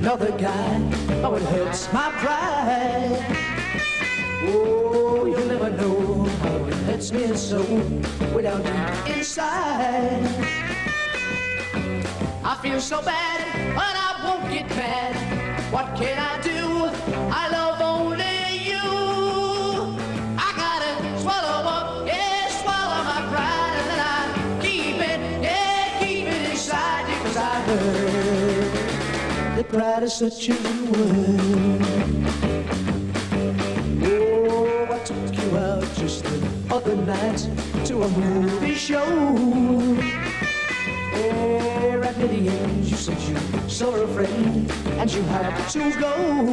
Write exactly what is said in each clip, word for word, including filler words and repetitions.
another guy. Oh, it hurts my pride. Oh, you'll never know how it hurts me so without you inside. I feel so bad, but I won't get mad. What can I do? I love only you. I gotta swallow up, yeah, swallow my pride, and then I keep it, yeah, keep it inside you, 'cause I heard that pride is such a word. Oh, I took you out just the other night to a movie show. There at the end, you said you saw a friend and you had to go.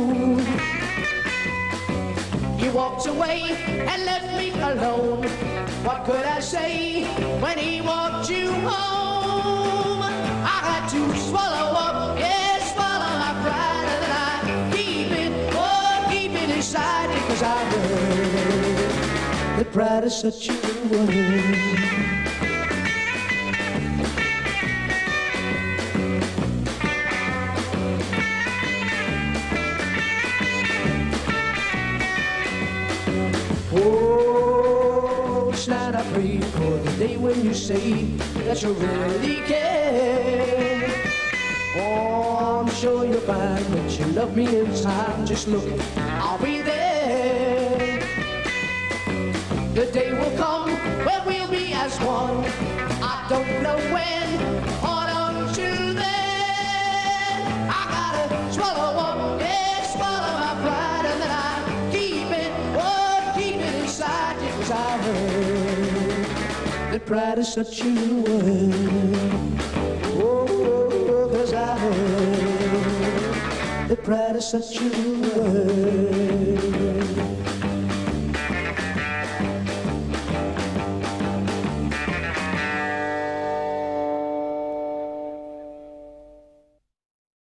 You walked away and left me alone. What could I say when he walked you home? I had to swallow up, yeah, swallow my pride, and then I keep it, oh, keep it inside, because I heard that pride is such a word. Oh, tonight I pray for the day when you say that you really care. Oh, I'm sure you'll find that you love me in time. Just look, I'll be there. The day will come when we'll be as one. I don't know when, hold on to then. I gotta swallow up, yeah, swallow my pride, and then I keep it, oh, keep it inside you, 'cause I heard that pride is such a word. Oh, 'cause I heard that pride is such a word.